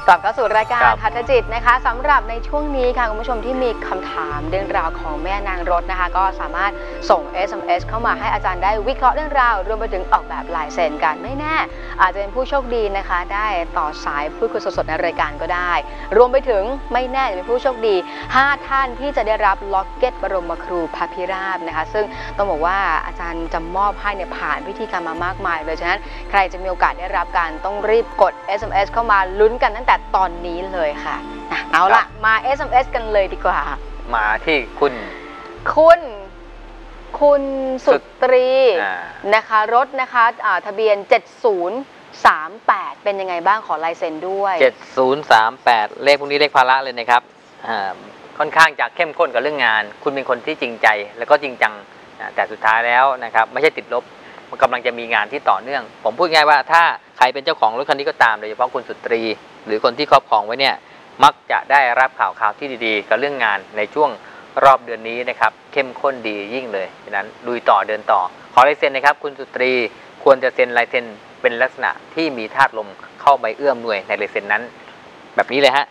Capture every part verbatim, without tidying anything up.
กลับเข้าสู่รายการทัศจิตนะคะสำหรับในช่วงนี้ค่ะคุณผู้ชมที่มีคำถามเรื่องราวของแม่นางรถนะคะก็สามารถส่ง เอส เอ็ม เอส เข้ามาให้อาจารย์ได้วิเคราะห์เรื่องราวรวมไปถึงออกแบบลายเซ็นกันไม่แน่อาจจะเป็นผู้โชคดีนะคะได้ต่อสายพูดคุยสดๆในรายการก็ได้รวมไปถึงไม่แน่จะเป็นผู้โชคดีห้าท่านที่จะได้รับล็อกเก็ตบรมครูพระพิราบนะคะซึ่งต้องบอกว่าอาจารย์จะมอบให้เนี่ยผ่านพิธีการมามากมายเลยฉะนั้นใครจะมีโอกาสได้รับการต้องรีบกด เอส เอ็ม เอส เข้ามาลุ้นกันตั้งแต่ตอนนี้เลยค่ะเอาล่ะมา เอส เอ็ม เอส กันเลยดีกว่ามาที่คุณคุณคุณสุตรีนะคะรถนะคะทะเบียนเจ็ดศูนย์สามแปดเป็นยังไงบ้างขอลายเซ็นด้วยเจ็ดศูนย์สามแปดเลขพวกนี้เลขภาระเลยนะครับค่อนข้างจะเข้มข้นกับเรื่องงานคุณเป็นคนที่จริงใจแล้วก็จริงจังแต่สุดท้ายแล้วนะครับไม่ใช่ติดลบมันกำลังจะมีงานที่ต่อเนื่องผมพูดง่ายว่าถ้าใครเป็นเจ้าของรถคันนี้ก็ตามโดยเฉพาะคุณสุตรีหรือคนที่ครอบครองไว้เนี่ยมักจะได้รับข่าวข่าวที่ดีๆกับเรื่องงานในช่วงรอบเดือนนี้นะครับเข้มข้นดียิ่งเลยฉะนั้นลุยต่อเดินต่อขอลายเซ็นนะครับคุณสุตรีควรจะเซ็นลายเซ็นเป็นลักษณะที่มีธาตุลมเข้าไปเอื้อมหน่วยในลายเซ็นนั้นแบบนี้เลยฮะ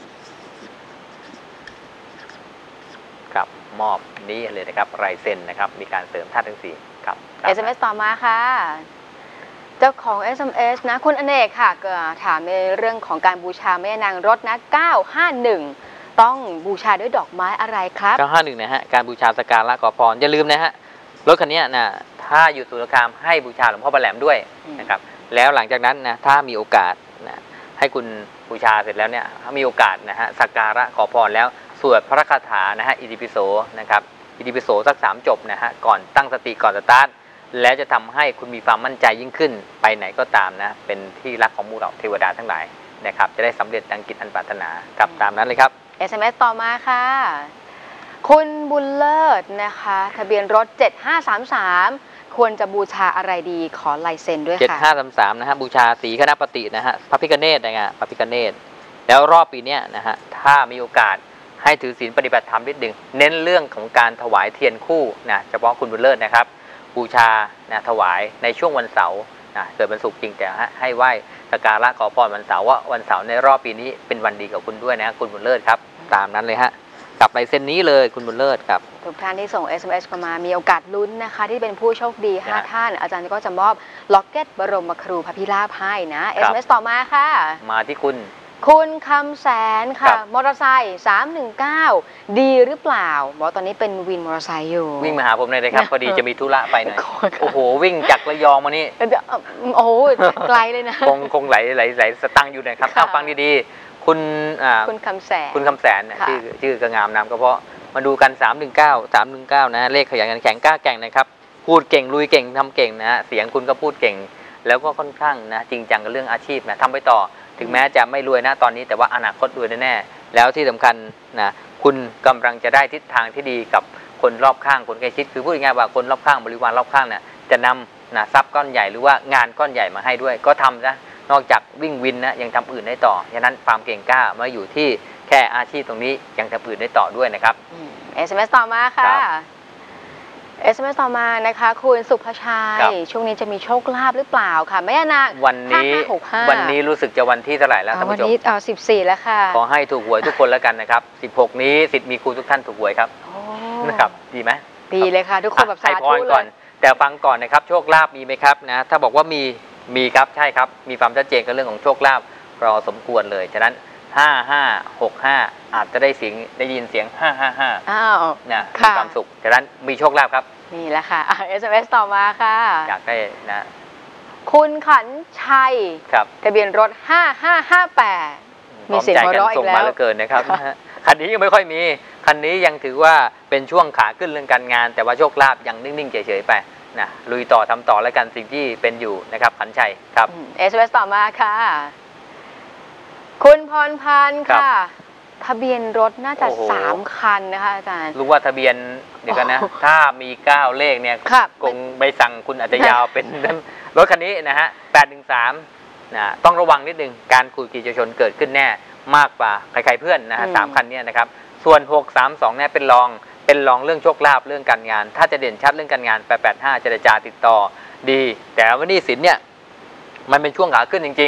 ครับมอบนี้เลยนะครับลายเซ็นนะครับมีการเสริมธาตุทั้งสี่ครับเอส เอ็ม เอส ต่อมาค่ะเจ้าของ เอส เอ็ม เอส นะคุณอเนกค่ะก็ถามในเรื่องของการบูชาแม่นางรถนะเก้าห้าหนึ่งต้องบูชาด้วยดอกไม้อะไรครับเก้าห้าหนึ่งนะฮะการบูชาสักการะขอพรอย่าลืมนะฮะรถคันนี้นะถ้าอยู่สุรคามให้บูชาหลวงพ่อปลาแหลมด้วยนะครับแล้วหลังจากนั้นนะถ้ามีโอกาสนะให้คุณบูชาเสร็จแล้วเนี่ยถ้ามีโอกาสนะฮะสักการะขอพรแล้วสวดพระคาถานะฮะอิติปิโสนะครับอิติปิโสสักสามจบนะฮะก่อนตั้งสติก่อนสตาร์ทแล้วจะทำให้คุณมีความมั่นใจยิ่งขึ้นไปไหนก็ตามนะเป็นที่รักของหมู่เหล่าเทวดาทั้งหลายนะครับจะได้สำเร็จดังกิจอันปรารถนาครับตามนั้นเลยครับเอส เอ็ม เอส ต่อมาค่ะคุณบุญเลิศนะคะทะเบียนรถเจ็ดห้าสามสามควรจะบูชาอะไรดีขอลายเซ็นด้วยค่ะเจ็ดห้าสามสามนะฮะบูชาสีคณปฏินะฮะพระพิฆเนศนะฮะพระพิฆเนศแล้วรอบปีนี้นะฮะถ้ามีโอกาสให้ถือศีลปฏิบัติธรรมนิดหนึ่งเน้นเรื่องของการถวายเทียนคู่นะเฉพาะคุณบุญเลิศนะครับบูชานะถวายในช่วงวันเสาร์นะเกิดวันศุกร์จริงแต่ให้ไหว้สักการะขอพรวันเสาร์ว่าวันเสาร์ในรอบปีนี้เป็นวันดีกับคุณด้วยนะคุณบุญเลิศครับตามนั้นเลยฮะกลับลายเซ็นนี้เลยคุณบุญเลิศครับทุกท่านที่ส่ง เอส เอ็ม เอส เข้ามามีโอกาสลุ้นนะคะที่เป็นผู้โชคดีห้าท่านอาจารย์ก็จะมอบล็อกเก็ตบรมครูพระพิราบให้นะ เอส เอ็ม เอส ต่อมาค่ะมาที่คุณคุณคำแสนค่ะมอเตอร์ไซค์สามหนึ่งเก้าดีหรือเปล่าบอกตอนนี้เป็นวินมอเตอร์ไซค์อยู่วิ่งมาหาผมเลยนะครับพอดีจะมีธุระไปหน่อยโอ้โหวิ่งจากระยองมานี่โอ้โหไกลเลยนะคงคงไหลไหลไหลสตังอยู่นะครับถ้าฟังดีๆคุณคุณคำแสนคุณคำแสนชื่อชื่อกระงามนามก็เพราะมาดูกันสามหนึ่งเก้า สามหนึ่งเก้านะเลขขยันแข็งกล้าแก่งนะครับพูดเก่งลุยเก่งทำเก่งนะเสียงคุณก็พูดเก่งแล้วก็ค่อนข้างนะจริงจังกับเรื่องอาชีพนะทำไปต่อถึงแม้จะไม่รวยนะตอนนี้แต่ว่าอนาคตรวยแน่ๆแล้วที่สำคัญนะคุณกำลังจะได้ทิศทางที่ดีกับคนรอบข้างคนใกล้ชิดคือพูดง่ายๆว่าคนรอบข้างบริวารรอบข้างเนี่ยจะนำนะทรัพย์ก้อนใหญ่หรือว่างานก้อนใหญ่มาให้ด้วยก็ทำนะนอกจากวิ่งวินนะยังทำอื่นได้ต่อฉะนั้นความเก่งกล้ามาอยู่ที่แค่อาชีพตรงนี้ยังทำอื่นได้ต่อด้วยนะครับเอส เอ็ม เอส ต่อมาค่ะ เอส เอ็ม เอส ต่อมานะคะคุณสุภชัยช่วงนี้จะมีโชคลาภหรือเปล่าค่ะแม่นางวันนี้วันนี้รู้สึกจะวันที่เท่าไหร่แล้วท่านผู้ชมวันนี้อ่าสิบสี่แล้วค่ะขอให้ถูกหวยทุกคนแล้วกันนะครับสิบหกนี้สิทธิ์มีครูทุกท่านถูกหวยครับนะครับดีไหมดีเลยค่ะทุกคนแบบสาธุเลยแต่ฟังก่อนนะครับโชคลาภมีไหมครับนะถ้าบอกว่ามีมีครับใช่ครับมีความชัดเจนกับเรื่องของโชคลาภรอสมควรเลยฉะนั้นห้าห้าหกห้าอาจจะได้เสียงได้ยินเสียงห้าห้าห้าอ้าวนะมีความสุขฉะนั้นมีโชคลาภครับนี่แหละค่ะ เอส เอ็ม เอส ต่อมาค่ะอยากได้นะคุณขันชัยครับทะเบียนรถห้าห้าห้าแปดมีเสียงหัวเราะอีกแล้วส่งมาเหลือเกินนะครับคันนี้ยังไม่ค่อยมีคันนี้ยังถือว่าเป็นช่วงขาขึ้นเรื่องการงานแต่ว่าโชคลาภยังนิ่งๆเฉยๆไปนะลุยต่อทำต่อแล้วกันสิ่งที่เป็นอยู่นะครับขันชัยครับเอส เอ็ม เอส ต่อมาค่ะคุณพรพันธ์ค่ะทะเบียนรถน่าจะสามคันนะคะอาจารย์รู้ว่าทะเบียนเดี๋ยวกันนะถ้ามีเก้าเลขเนี่ยคงไปสั่งคุณอาจจะยาวเป็นรถคันนี้นะฮะแปดหนึ่งสามนะต้องระวังนิดนึงการขูดขีดชนเกิดขึ้นแน่มากกว่าใครๆเพื่อนนะฮะสามคันนี้นะครับส่วนหกสามสองเนี่ยเป็นรองเป็นรองเรื่องโชคลาภเรื่องการงานถ้าจะเด่นชัดเรื่องการงานแปดแปดห้าเจรจาติดต่อดีแต่ว่านี่สินเนี่ยมันเป็นช่วงขาขึ้นจริงๆ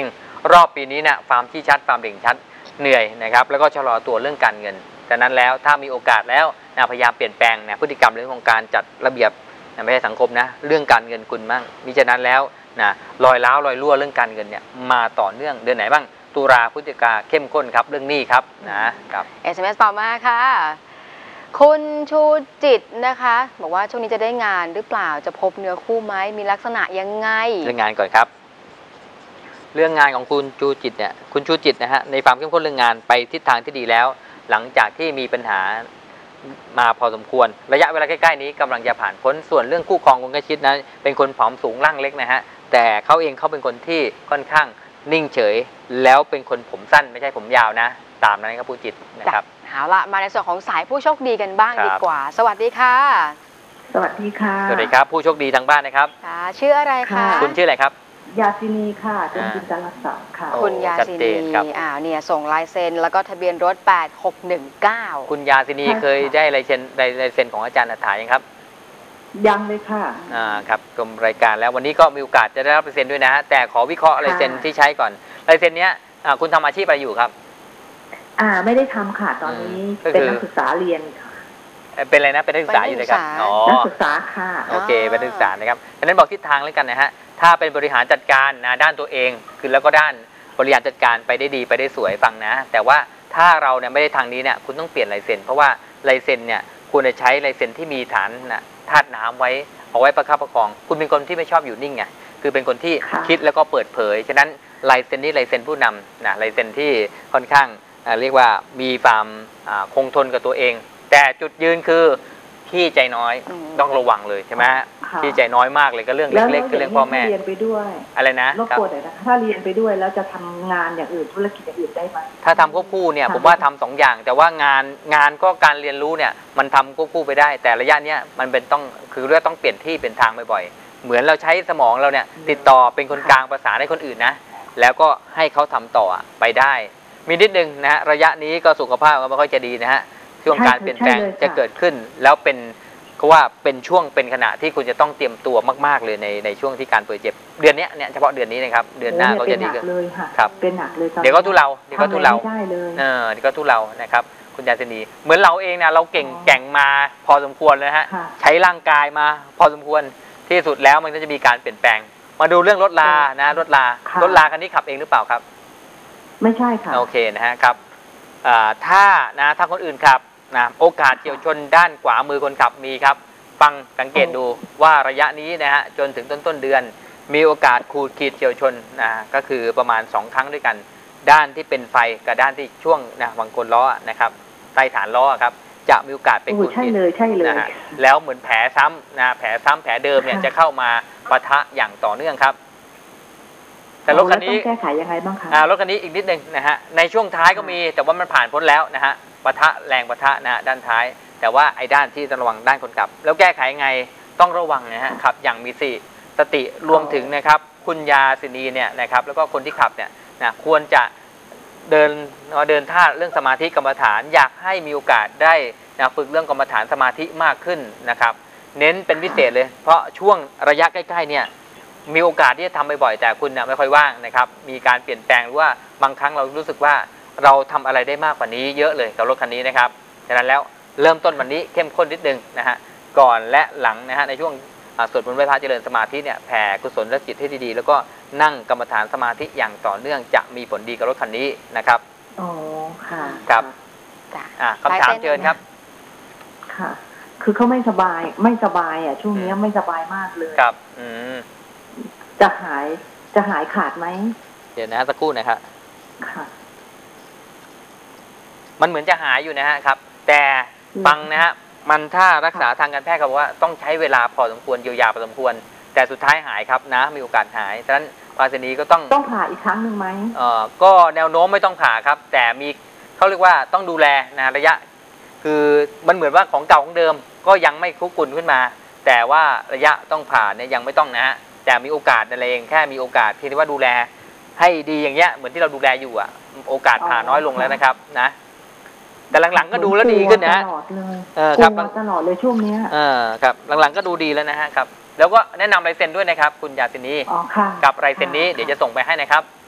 รอบปีนี้เนี่ยฟาร์มที่ชัดฟาร์มเด่งชัดเหนื่อยนะครับแล้วก็ชะลอตัวเรื่องการเงินดังนั้นแล้วถ้ามีโอกาสแล้วนะพยายามเปลี่ยนแปลงนะพฤติกรรมเรื่องของการจัดระเบียบนะไม่ใช่สังคมนะเรื่องการเงินคุณบ้างมิฉะนั้นแล้วนะรอยร้าวรอยรั่วเรื่องการเงินเนี่ยมาต่อเนื่องเดือนไหนบ้างตุลาพฤศจิกาเข้มข้นครับเรื่องหนี้ครับนะครับเอส เอ็ม เอส ต่อมาค่ะคุณชูจิตนะคะบอกว่าช่วงนี้จะได้งานหรือเปล่าจะพบเนื้อคู่ไหมมีลักษณะยังไงเรื่องงานก่อนครับเรื่องงานของคุณชูจิตเนี่ยคุณชูจิตนะฮะในความเข้มข้นเรื่องงานไปทิศทางที่ดีแล้วหลังจากที่มีปัญหามาพอสมควรระยะเวลาใกล้ๆนี้กำลังจะผ่านพ้นส่วนเรื่องคู่ครองคุณกชิตนะเป็นคนผอมสูงร่างเล็กนะฮะแต่เขาเองเขาเป็นคนที่ค่อนข้างนิ่งเฉยแล้วเป็นคนผมสั้นไม่ใช่ผมยาวนะตามนั้นครับผู้จิตนะครับเอาละมาในส่วนของสายผู้โชคดีกันบ้างดีกว่าสวัสดีค่ะสวัสดีค่ะสวัสดีครับผู้โชคดีทางบ้านนะครับชื่ออะไรคะคุณชื่ออะไรครับยาซินีค่ะจนจินตรักษาค่ะคุณยาซินีอ่าเนี่ยส่งลายเซ็นแล้วก็ทะเบียนรถแปดหกหนึ่งเก้าคุณยาซินีเคยได้ลายเซ็นลายเซ็นของอาจารย์อัฏฐายังครับยังเลยค่ะอ่าครับชมรายการแล้ววันนี้ก็มีโอกาสจะได้รับลายเซ็นด้วยนะฮะแต่ขอวิเคราะห์ลายเซ็นที่ใช้ก่อนลายเซ็นเนี้ยคุณทำอาชีพอะไรอยู่ครับอ่าไม่ได้ทำค่ะตอนนี้เป็นนักศึกษาเรียนค่ะเป็นอะไรนะเป็นนักศึกษาอยู่เลยครับอ๋อนักศึกษาค่ะโอเคเป็นนักศึกษานะครับดังนั้นบอกทิศทางแล้วกันนะฮะถ้าเป็นบริหารจัดการนะด้านตัวเองคือแล้วก็ด้านบริหารจัดการไปได้ดีไปได้สวยฟังนะแต่ว่าถ้าเราเนี่ยไม่ได้ทางนี้เนี่ยคุณต้องเปลี่ยนลายเซ็นเพราะว่าลายเซ็นเนี่ยควรจะใช้ลายเซ็นที่มีฐานนะธาตุน้ำไว้เอาไว้ประคับประคองคุณเป็นคนที่ไม่ชอบอยู่นิ่งไงคือเป็นคนที่คิดแล้วก็เปิดเผยฉะนั้นลายเซ็นนี้ลายเซ็นผู้นำนะลายเซ็นที่ค่อนข้างเรียกว่ามีความคงทนกับตัวเองแต่จุดยืนคือขี้ใจน้อยต้องระวังเลยใช่ไหมขี้ใจน้อยมากเลยก็เรื่องเล็กๆก็เรื่องพ่อแม่เรียนไปด้วยอะไรนะรบกวนหน่อยนะถ้าเรียนไปด้วยแล้วจะทำงานอย่างอื่นธุรกิจอย่างอื่นได้ไหมถ้าทำควบคู่เนี่ยผมว่าทำสองอย่างแต่ว่างานงานก็การเรียนรู้เนี่ยมันทำควบคู่ไปได้แต่ระยะเนี้ยมันเป็นต้องคือเรื่องต้องเปลี่ยนที่เปลี่ยนทางบ่อยๆเหมือนเราใช้สมองเราเนี่ยติดต่อเป็นคนกลางประสานให้คนอื่นนะแล้วก็ให้เขาทำต่อไปได้มีนิดนึงนะฮะระยะนี้ก็สุขภาพก็ไม่ค่อยจะดีนะฮะช่วงการเปลี่ยนแปลงจะเกิดขึ้นแล้วเป็นเขาว่าเป็นช่วงเป็นขณะที่คุณจะต้องเตรียมตัวมากๆเลยในในช่วงที่การป่วยเจ็บเดือนนี้เนี่ยเฉพาะเดือนนี้นะครับเดือนหน้าก็จะดีขึ้นครับเป็นหนักเลยเดี๋ยวก็ทุเลาเดี๋ยวก็ทุเลาเออเดี๋ยวก็ทุเลานะครับคุณยาซินีเหมือนเราเองนะเราเก่งแก่งมาพอสมควรเลยฮะใช้ร่างกายมาพอสมควรที่สุดแล้วมันก็จะมีการเปลี่ยนแปลงมาดูเรื่องรถลานะรถลารถลาคันนี้ขับเองหรือเปล่าครับไม่ใช่ค่ะโอเคนะฮะครับถ้านะถ้าคนอื่นขับนะโอกาสเฉียวชนด้านขวามือคนขับมีครับฟังสังเกตดูว่าระยะนี้นะฮะจนถึงต้นต้นเดือนมีโอกาสขูดขีดเฉียวชนนะก็คือประมาณสองครั้งด้วยกันด้านที่เป็นไฟกับด้านที่ช่วงนะบางคนล้อนะครับใต้ฐานล้อครับจะมีโอกาสเป็นขูดขีดนะฮะแล้วเหมือนแผลซ้ำนะแผลซ้ำแผลเดิมเนี่ยจะเข้ามาปะทะอย่างต่อเนื่องครับแต่รถคันนี้แก้ไขยังไงบ้างคะรถคันนี้อีกนิดนึงนะฮะในช่วงท้ายก็มีแต่ว่ามันผ่านพ้นแล้วนะฮะปะทะแรงปะทะนะฮะด้านท้ายแต่ว่าไอ้ด้านที่ต้องระวังด้านคนขับแล้วแก้ไขไงต้องระวังนะฮะขับอย่างมีสติรวมถึงนะครับคุณยาซินีเนี่ยนะครับแล้วก็คนที่ขับเนี่ยนะควรจะเดินเดินท่าเรื่องสมาธิกรรมฐานอยากให้มีโอกาสได้นะฝึกเรื่องกรรมฐานสมาธิมากขึ้นนะครับเน้นเป็นพิเศษเลยเพราะช่วงระยะใกล้ๆเนี่ยมีโอกาสที่จะทำบ่อยๆแต่คุณนะไม่ค่อยว่างนะครับมีการเปลี่ยนแปลงหรือว่าบางครั้งเรารู้สึกว่าเราทำอะไรได้มากกว่านี้เยอะเลยกับรถคันนี้นะครับฉะนั้นแล้วเริ่มต้นวันนี้เข้มข้นนิดนึงนะฮะก่อนและหลังนะฮะในช่วงสวดมนต์ไหว้พระเจริญสมาธิเนี่ยแผ่กุศลและจิตให้ดีๆแล้วก็นั่งกรรมฐานสมาธิอย่างต่อเนื่องจะมีผลดีกับรถคันนี้นะครับอ๋อค่ะครับอ่าคำถามเชิญครับค่ะคือเขาไม่สบายไม่สบายอ่ะช่วงนี้ไม่สบายมากเลยครับอืมจะหายจะหายขาดไหมเดี๋ยวนะสักครู่นะครับค่ะมันเหมือนจะหายอยู่นะฮะครับแต่ฟังนะฮะมันถ้ารักษาทางการแพทย์เขาบอกว่าต้องใช้เวลาพอสมควรเยียวยาพอสมควรแต่สุดท้ายหายครับนะมีโอกาสหายฉะนั้นปาซินีก็ต้องต้องผ่าอีกครั้งหนึ่งไหมเอ่อก็แนวโน้มไม่ต้องผ่าครับแต่มีเขาเรียกว่าต้องดูแลนะระยะคือมันเหมือนว่าของเก่าของเดิมก็ยังไม่คุกกุ่นขึ้นมาแต่ว่าระยะต้องผ่าเนี่ยยังไม่ต้องนะฮะแต่มีโอกาสอะไรเองแค่มีโอกาสที่ว่าดูแลให้ดีอย่างเงี้ยเหมือนที่เราดูแลอยู่อ่ะโอกาสผ่าน้อยลงแล้วนะครับนะแต่หลังๆก็ดูแล้วดีขึ้นนะฮะเออครับตลอดเลยช่วงนี้เออครับหลังๆก็ดูดีแล้วนะฮะครับแล้วก็แนะนำลายเซ็นด้วยนะครับคุณยาซินีอ๋อค่ะกับลายเซ็นนี้เดี๋ยวจะส่งไปให้นะครับ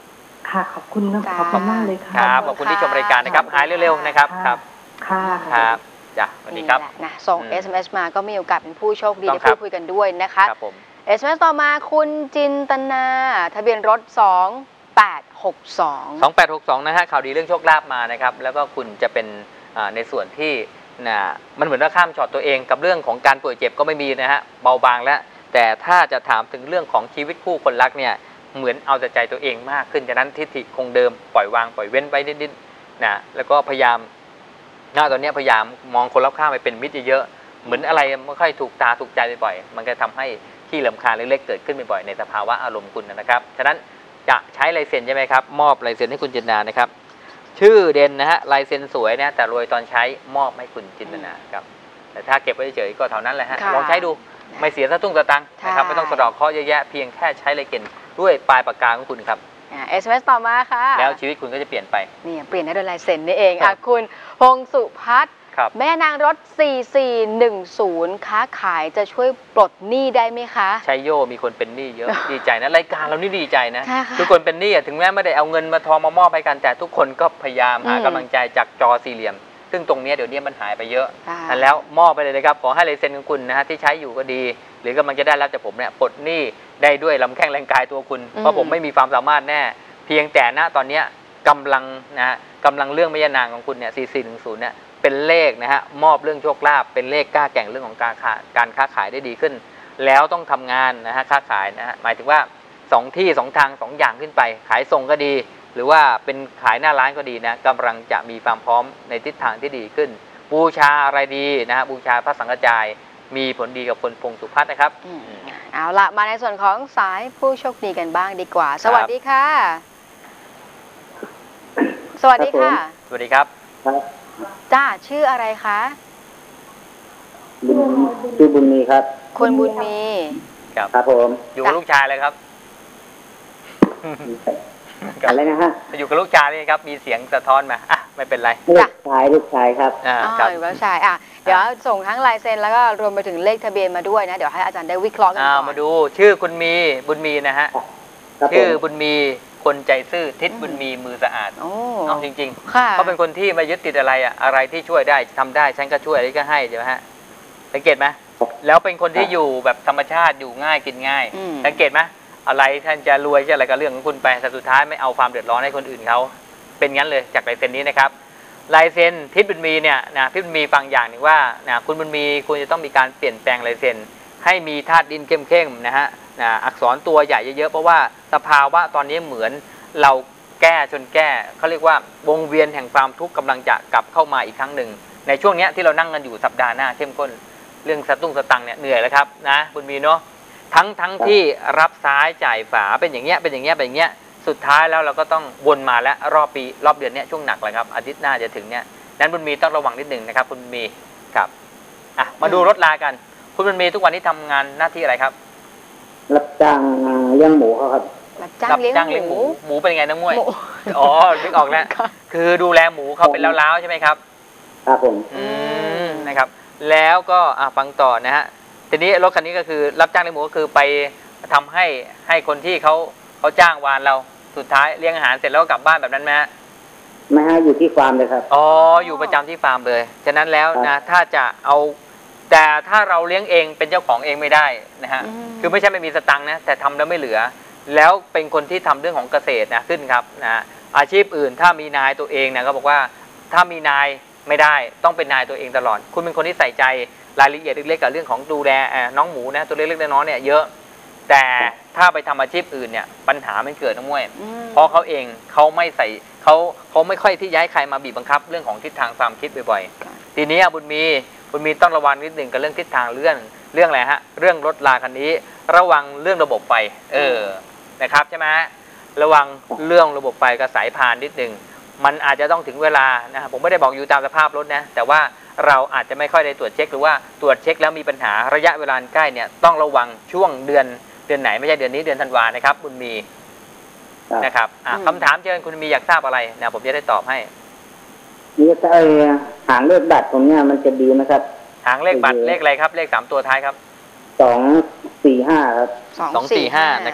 ค่ะขอบคุณนะจ้าขอบคุณมากเลยค่ะครับขอบคุณที่ชมรายการนะครับ หายเร็วๆนะครับครับค่ะครับจ้ะสวัสดีครับนี่แหละนะส่งอืมเอส เอ็ม เอส มาก็มีโอกาสเป็นผู้โชคดีต้อได้งครับพูดคุยกันด้วยนะคะครับผมเอส เอ็ม เอส ต่อมาคุณจินตนาทะเบียนรถ สองแปดหกสองสองแปดหกสองนะฮะข่าวดีเรื่องโชคลาภมานะครับแล้วก็คุณจะเป็นอ่าในส่วนที่นะมันเหมือนว่าข้ามช็อตตัวเองกับเรื่องของการป่วยเจ็บก็ไม่มีนะฮะเบาบางแล้วแต่ถ้าจะถามถึงเรื่องของชีวิตคู่คนรักเนี่ยเหมือนเอาแต่ใจตัวเองมากขึ้นฉะนั้นทิฏฐิคงเดิมปล่อยวางปล่อยเว้นไปนิดๆนะแล้วก็พยายามหน้าตอนนี้พยายามมองคนรอบข้างไปเป็นมิตรเยอะๆเหมือนอะไรไม่ค่อยถูกตาถูกใจบ่อยๆมันก็ทำให้ขี้รำคาญเล็กๆเกิดขึ้นบ่อยๆในสภาวะอารมณ์คุณนะครับฉะนั้นจะใช้ลายเซ็นใช่ไหมครับมอบลายเซ็นให้คุณจินตนานะครับชื่อเด่นนะฮะลายเซ็นสวยนะแต่รวยตอนใช้มอบให้คุณจินตนาครับแต่ถ้าเก็บไว้เฉยๆก็เท่านั้นแหละฮะค่ะลองใช้ดูไม่เสียสตุ้งสตังค์นะครับใช่ไม่ต้องสะเดอกเคราะห์เยอะแยะเพียงแค่ใช้ลายเซ็นด้วยปลายปากกาของคุณครับอ่า เอส เอ็ม เอส ต่อมาค่ะแล้วชีวิตคุณก็จะเปลี่ยนไปนี่เปลี่ยนได้โดยลายเซ็นนี่เองครัอ่ะบคุณพงสุพัฒน์ครับแม่นางรถ สี่สี่หนึ่งศูนย์ ค้าขายจะช่วยปลดหนี้ได้ไหมคะชัยโยมีคนเป็นหนี้เยอะ ดีใจนะรายการเรานี่ดีใจนะใช่ค่ะทุกคนเป็นหนี้อะถึงแม้ไม่ได้เอาเงินมาทองมามอบให้กันแต่ทุกคนก็พยายามหาอืมกำลังใจจากจอสี่เหลี่ยม ซึ่งตรงเนี้ยเดี๋ยวนี้มันหายไปเยอะค่ะอันแล้วมอบไปเลยนะครับขอให้ลายเซ็นของคุณนะฮะที่ใช้อยู่ก็ดี หรือกำลังจะได้รับจากผมเนี่ยปลดหนี้ได้ด้วยลำแข้งแรงกายตัวคุณ เพราะผมไม่มีความสามารถแน่ เพียงแต่ณตอนเนี้ยกำลังนะฮะกำลังเรื่องแม่ย่านางของคุณเนี่ยสี่สี่หนึ่งศูนย์เนี่ยเป็นเลขนะฮะมอบเรื่องโชคลาภเป็นเลขกล้าแก่งเรื่องของการค้าการค้าขายได้ดีขึ้น แล้วต้องทำงานนะฮะค้าขายนะฮะหมายถึงว่าสองที่สองทางสองอย่างขึ้นไป ขายส่งก็ดี หรือว่าเป็นขายหน้าร้านก็ดีนะกำลังจะมีความพร้อมในทิศทางที่ดีขึ้น บูชาอะไรดีนะฮะบูชาพระสังฆจายมีผลดีกับคนพงสุพัฒน์นะครับอืมเอาละมาในส่วนของสายผู้โชคดีกันบ้างดีกว่า สวัสดีค่ะ สวัสดีค่ะสวัสดีครับครับจ้าชื่ออะไรคะบุญชื่อบุญมีครับคุณบุญมีครับครับผมอยู่กับลูกชายเลยครับอะไรนะฮะอยู่กับลูกชายนี่ครับมีเสียงสะท้อนมาอ่ะไม่เป็นไรลูกชายลูกชายครับอ่าอ๋อครับอยู่กับชายอ่ะเดี๋ยวส่งทั้งลายเซ็นแล้วก็รวมไปถึงเลขทะเบียนมาด้วยนะ เดี๋ยวให้อาจารย์ได้วิเคราะห์กันอ่าก่อนมาดูชื่อคุณมีบุญมีนะฮะครับผชื่อมบุญมีคนใจซื่อทิศบุญมีมือสะอาดโอ้เอาจริงค่ะๆเขาเป็นคนที่ไม่ยึดติดอะไรอ่ะอะไรที่ช่วยได้ทำได้ฉันก็ช่วยอะไรก็ให้ใช่ไหมฮะสังเกตไหมแล้วเป็นคนที่อยู่แบบธรรมชาติอยู่ง่ายกินง่ายอืมสังเกตไหมอะไรท่านจะรวยจะอะไรก็เรื่องของคุณไปแต่สุดท้ายไม่เอาความเดือดร้อนให้คนอื่นเขาเป็นงั้นเลยจากลายเซ็นนี้นะครับลายเซ็นทิศบุญมีเนี่ยนะทิศบุญมีฟังอย่างหนึ่งว่านะคุณบุญมีควรจะต้องมีการเปลี่ยนแปลงลายเซ็นให้มีธาตุดินเข้มๆนะฮะนะอักษรตัวใหญ่เยอะๆเพราะว่าสภาวะตอนนี้เหมือนเราแก้จนแก้เขาเรียกว่าวงเวียนแห่งความทุกข์กำลังจะกลับเข้ามาอีกครั้งหนึ่งในช่วงเนี้ยที่เรานั่งกันอยู่สัปดาห์หน้าเข้มข้นเรื่องสตุ้งสตังเนี่ยเหนื่อยแล้วครับนะบุญมีเนาะทั้งทั้งที่รับซ้ายจ่ายฝาเป็นอย่างเงี้ยเป็นอย่างเงี้ยเป็นอย่างเงี้ยสุดท้ายแล้วเราก็ต้องวนมาแล้วรอบปีรอบเดือนเนี้ยช่วงหนักเลยครับอาทิตย์หน้าจะถึงเนี้ยนั้นบุญมีต้องระวังนิดหนึ่งนะครับคุณบุญมีครับอ่ะมาดูรถลากันคุณบุญมีทุกวันนี้ทำงานหน้าที่อะไรครับรับจ้างเลี้ยงหมูเขาครับรับจ้างเลี้ยงจ้างเลี้ยงหหมูมูหมูเป็นไงน้องมวยหมูอ๋อนึกออกแล้วค่ะคือดูแลหมูเขาเป็นล้าวๆใช่ไหมครับครับผมอืมนะครับแล้วก็อ่ะฟังต่อนะฮะทีนี้รถคันนี้ก็คือรับจ้างเลี้ยงหมูก็คือไปทำให้ให้คนที่เขาเขาจ้างวานเราสุดท้ายเลี้ยงอาหารเสร็จแล้วก็กลับบ้านแบบนั้นไหมฮะไม่ฮะอยู่ที่ฟาร์มเลยครับอ๋ออยู่ประจำที่ฟาร์มเลยฉะนั้นแล้วนะถ้าจะเอาแต่ถ้าเราเลี้ยงเองเป็นเจ้าของเองไม่ได้นะฮะอืมคือไม่ใช่ไม่มีสตังค์นะแต่ทำแล้วไม่เหลือ แล้วเป็นคนที่ทำเรื่องของเกษตรนะขึ้นครับนะอาชีพอื่นถ้ามีนายตัวเองนะก็บอกว่าถ้ามีนายไม่ได้ต้องเป็นนายตัวเองตลอด คุณเป็นคนที่ใส่ใจรายละเอียดเล็กๆกับเรื่องของดูแลน้องหมูนะตัวเล็กๆน้อยๆเนี่ยเยอะแต่ถ้าไปทำอาชีพอื่นเนี่ยปัญหามันเกิดนะมวยอืมเพราะเขาเองเขาไม่ใส่เขาเขาไม่ค่อยที่ย้ายใครมาบีบบังคับเรื่องของทิศทางความคิดบ่อยๆทีนี้บุญมีบุญมีต้องระวังนิดหนึ่งกับเรื่องทิศทางเรื่องเรื่องอะไรฮะเรื่องรถลาคันนี้ระวังเรื่องระบบไฟเออนะครับใช่ไหมระวังเรื่องระบบไฟกับสายพานนิดหนึ่งมันอาจจะต้องถึงเวลานะผมไม่ได้บอกอยู่ตามสภาพรถนะแต่ว่าเราอาจจะไม่ค่อยได้ตรวจเช็คหรือว่าตรวจเช็คแล้วมีปัญหาระยะเวลาใกล้เนี่ยต้องระวังช่วงเดือนเดือนไหนไม่ใช่เดือนนี้เดือนธันวานะครับบุญมีครับนะครับอ่ะอืมคำถามเชิญคุณมีอยากทราบอะไรนะผมจะได้ตอบให้นี่ถ้าเออหางเลือดบัตรผมเนี่ยมันจะดีไหมครับหางเลขบัตรเลขอะไรครับเลขสามตัวท้ายครับสองสี่ห้าครับสองสี่ห้านะครับ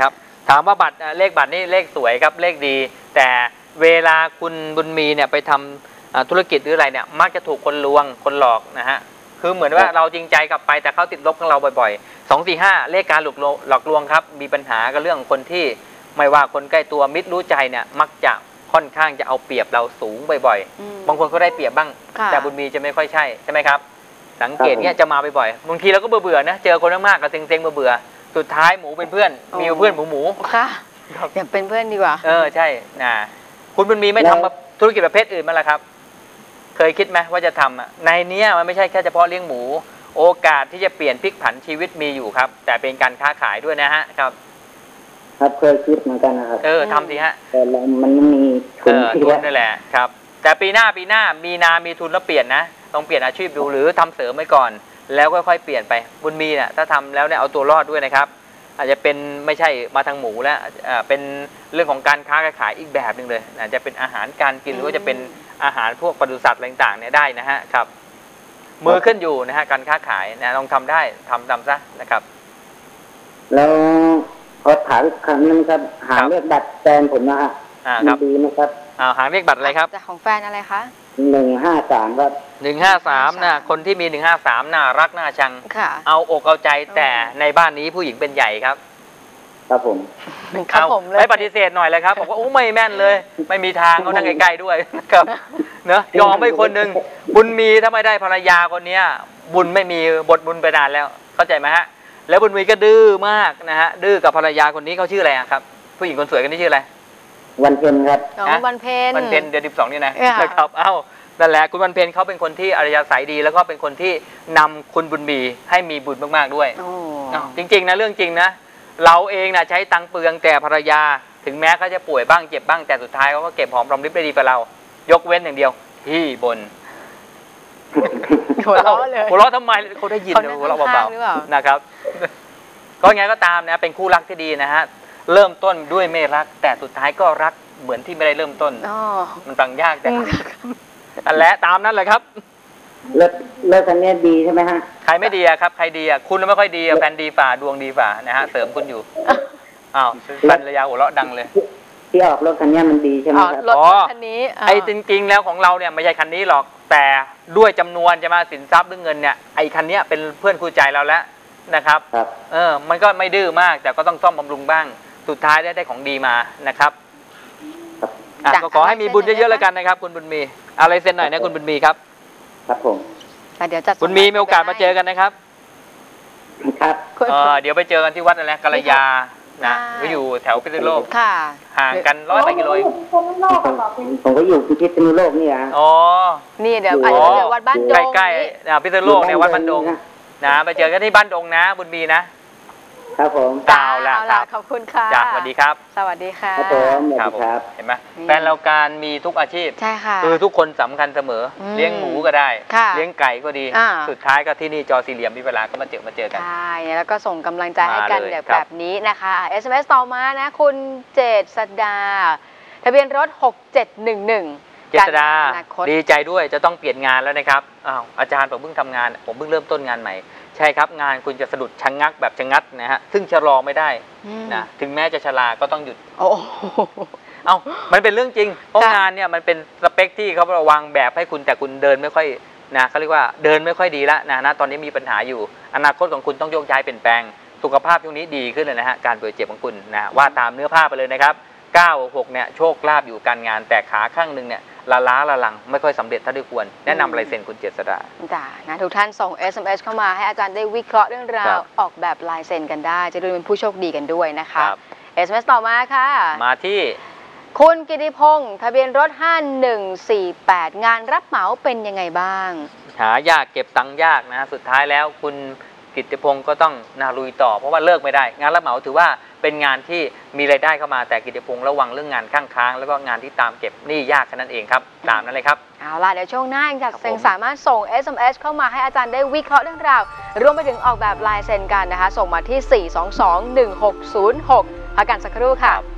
ถามว่าบัตรเลขบัตรนี่เลขสวยครับเลขดี แต่เวลาคุณบุญมีเนี่ยไปทำธุรกิจหรืออะไรเนี่ยมักจะถูกคนลวงคนหลอกนะฮะคือเหมือนว่าเราจริงใจกลับไปแต่เขาติดลบกับเราบ่อยๆสองสี่ห้าเลขการหลอกหลอกลวงครับมีปัญหากับเรื่องคนที่ไม่ว่าคนใกล้ตัวมิตรรู้ใจเนี่ยมักจะค่อนข้างจะเอาเปรียบเราสูงบ่อยๆบางคนเขาได้เปรียบบ้างแต่บุญมีจะไม่ค่อยใช่ใช่ไหมครับสังเกตเนี่ยจะมาบ่อยๆบางทีเราก็เบื่อๆนะเจอคนมากๆก็เซ็งๆเบื่อๆสุดท้ายหมูเป็นเพื่อนมีเพื่อนหมูหมูค่ะอย่าเป็นเพื่อนดีกว่าเออใช่นะคุณบุญมีไม่ทำธุรกิจประเภทอื่นมั้งล่ะครับเคยคิดไหมว่าจะทำอ่ะในนี้มันไม่ใช่แค่เฉพาะเลี้ยงหมูโอกาสที่จะเปลี่ยนพลิกผันชีวิตมีอยู่ครับแต่เป็นการค้าขายด้วยนะฮะครับครับเคยคิดเหมือนกันนะครับเออทำสิฮะแต่มันไม่มีทุนทุนนั่นแหละครับแต่ปีหน้าปีหน้ามีนามีทุนแล้วเปลี่ยนนะต้องเปลี่ยนอาชีพดูหรือทำเสริมไว้ก่อนแล้วค่อยๆเปลี่ยนไปบุญมีเนี่ยถ้าทำแล้วเนี่ยเอาตัวรอดด้วยนะครับอาจจะเป็นไม่ใช่มาทางหมูแล้วเป็นเรื่องของการค้าขายอีกแบบหนึ่งเลยอาจจะเป็นอาหารการกินหรือว่าจะเป็นอาหารพวกปศุสัตว์ต่างๆเนี่ยได้นะฮะครับมือขึ้นอยู่นะฮะการค้าขายนะลองทำได้ทำตามซะนะครับแล้วขอถามอีกครั้งนึงครับหาเลขบัตรแฟนผมนะฮะดีไหมครับอ่าหาเลขบัตรอะไรครับของแฟนอะไรคะหนึ่งห้าสามครับหนึ่งห้าสามนะคนที่มีหนึ่งห้าสามน่ารักน่าชังเอาอกเอาใจแต่ในบ้านนี้ผู้หญิงเป็นใหญ่ครับครับผมเอาไม่ปฏิเสธหน่อยเลยครับบอกว่าโอ้ไม่แม่นเลยไม่มีทางเขานั่งใกล้ๆด้วยนะครับเนอะยอมไม่คนหนึ่งบุญมีถ้าไม่ได้ภรรยาคนนี้บุญไม่มีบทบุญไปนานแล้วเข้าใจไหมฮะแล้วบุญมีก็ดื้อมากนะฮะดื้อกับภรรยาคนนี้เขาชื่ออะไรครับผู้หญิงคนสวยคนนี้ชื่ออะไรวันเพ็ญครับวันเพ็ญวันเพ็ญเดือนสิบสองนี่นะนะครับเอ้านั่นแหละคุณวันเพ็ญเขาเป็นคนที่อารยาศัยดีแล้วก็เป็นคนที่นำคุณบุญมีให้มีบุญมากๆด้วยจริงๆนะเรื่องจริงนะเราเองนะใช้ตังเปลืองแต่ภรรยาถึงแม้เขาจะป่วยบ้างเจ็บบ้างแต่สุดท้ายเขาก็เก็บหอมรอมริบได้ดีกว่าเรายกเว้นอย่างเดียวที่บนหัวเราะเลยหัวเราะทำไมเขาได้ยินหัวเราะเบาๆนะครับก็ไงก็ตามนะเป็นคู่รักที่ดีนะฮะเริ่มต้นด้วยไม่รักแต่สุดท้ายก็รักเหมือนที่ไม่ได้เริ่มต้นมันฟังยากแต่อันแหละตามนั้นเลยครับเลิกเลิกกันเนี่ยดีใช่ไหมฮะใครไม่ดีอะครับใครดีอะคุณไม่ค่อยดีอะแฟนดีฝ่าดวงดีฝ่านะฮะเสริมคุณอยู่อ้าวแฟนระยะหัวเราะดังเลยที่ออกรถคันนี้มันดีใช่ไหมครับอ๋อคันนี้ไอ้จริงๆแล้วของเราเนี่ยไม่ใช่คันนี้หรอกแต่ด้วยจำนวนจะมาสินทรัพย์หรือเงินเนี่ยไอ้คันนี้เป็นเพื่อนคู่ใจเราแล้วนะครับเออมันก็ไม่ดื้อมากแต่ก็ต้องซ่อมบำรุงบ้างสุดท้ายได้ได้ของดีมานะครับก็ขอให้มีบุญเยอะๆแล้วกันนะครับคุณบุญมีอะไรเซ็นหน่อยนะคุณบุญมีครับครับผมเดี๋ยวจัดคุณมีมีโอกาสมาเจอกันนะครับครับเดี๋ยวไปเจอกันที่วัดอะไรกัลยานะก็อยู่แถวพิษณุโลกห่างกันร้อยแปดกิโลเองผมก็อยู่ที่พิษณุโลกนี่นะอ๋อนี่เดี๋ยวอาจจะเจอวัดบ้านดงใกล้ๆพิษณุโลกเนี่ยวัดบ้านดงนะไปเจอกันที่บ้านดงนะบุญมีนะครับผมเอาละครับขอบคุณค่ะจ้าสวัสดีครับสวัสดีค่ะครับผมครับเห็นไหมแฟนเราการมีทุกอาชีพใช่ค่ะคือทุกคนสำคัญเสมอเลี้ยงหมูก็ได้เลี้ยงไก่ก็ดีสุดท้ายก็ที่นี่จอสี่เหลี่ยมมีเวลาก็มาเจอมาเจอกันใช่แล้วก็ส่งกำลังใจให้กันแบบนี้นะคะ เอส เอ็ม เอส ต่อมานะคุณเจษฎาทะเบียนรถหกเจ็ดหนึ่งหนึ่งเจษฎาดีใจด้วยจะต้องเปลี่ยนงานแล้วนะครับอ้าวอาจารย์ผมเพิ่งทำงานผมเพิ่งเริ่มต้นงานใหม่ใช่ครับงานคุณจะสะดุดชะงักแบบชะงัดนะฮะซึ่งชะลอไม่ได้นะถึงแม้จะชราก็ต้องหยุดโอ้เอ้ามันเป็นเรื่องจริงเพราะงานเนี่ยมันเป็นสเปคที่เขาวางแบบให้คุณแต่คุณเดินไม่ค่อยนะเขาเรียกว่าเดินไม่ค่อยดีแล้วนะนะตอนนี้มีปัญหาอยู่อนาคตของคุณต้องโยกย้ายเปลี่ยนแปลงสุขภาพช่วงนี้ดีขึ้นเลยนะฮะการป่วยเจ็บของคุณนะว่าตามเนื้อผ้าไปเลยนะครับเก้า หกเนี่ยโชคลาภอยู่การงานแต่ขาข้างนึงเนี่ยละล้าละลังไม่ค่อยสำเร็จเท่าที่ควรแนะนำลายเซ็นคุณเจษฎาจ้านะทุกท่านส่ง เอส เอ็ม เอส เข้ามาให้อาจารย์ได้วิเคราะห์เรื่องราวออกแบบลายเซ็นกันได้จะดูเป็นผู้โชคดีกันด้วยนะคะ เอส เอ็ม เอส ต่อมาค่ะมาที่คุณกิติพงศ์ทะเบียนรถห้าหนึ่งสี่แปดงานรับเหมาเป็นยังไงบ้างหายากเก็บตังค์ยากนะสุดท้ายแล้วคุณกิติพงศ์ก็ต้องนาลุยต่อเพราะว่าเลิกไม่ได้งานรับเหมาถือว่าเป็นงานที่มีรายได้เข้ามาแต่กิติพงศ์ระวังเรื่องงานข้างค้างแล้วก็งานที่ตามเก็บหนี้ยากแค่นั้นเองครับตามนั้นเลยครับเอาล่ะเดี๋ยวช่วงหน้าจากเซ็งสามารถส่ง เอส เอ็ม เอส เข้ามาให้อาจารย์ได้วิเคราะห์เรื่องราวรวมไปถึงออกแบบลายเซ็นกันนะคะส่งมาที่สี่ สอง สอง หนึ่ง หก ศูนย์ หกพักกันสักครู่ค่ะ